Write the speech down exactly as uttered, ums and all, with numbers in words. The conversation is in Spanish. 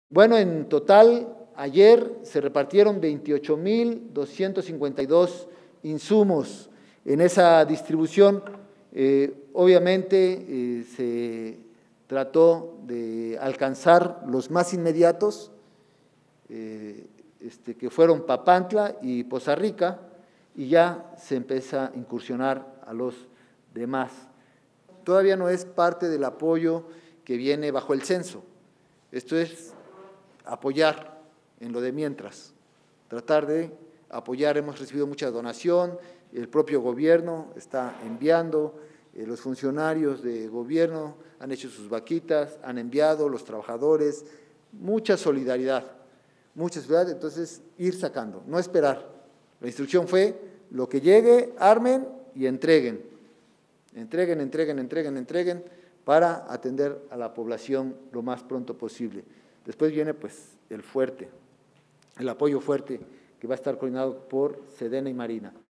Bueno, en total, ayer se repartieron veintiocho mil doscientos cincuenta y dos insumos en esa distribución. Eh, obviamente eh, se trató de alcanzar los más inmediatos, eh, este, que fueron Papantla y Poza Rica, y ya se empieza a incursionar a los demás. Todavía no es parte del apoyo que viene bajo el censo. Esto es apoyar en lo de mientras, tratar de apoyar. Hemos recibido mucha donación, el propio gobierno está enviando, eh, los funcionarios de gobierno han hecho sus vaquitas, han enviado, los trabajadores, mucha solidaridad, mucha solidaridad, entonces ir sacando, no esperar. La instrucción fue, lo que llegue, armen y entreguen, entreguen, entreguen, entreguen, entreguen, para atender a la población lo más pronto posible. Después viene pues el fuerte, el apoyo fuerte que va a estar coordinado por Sedena y Marina.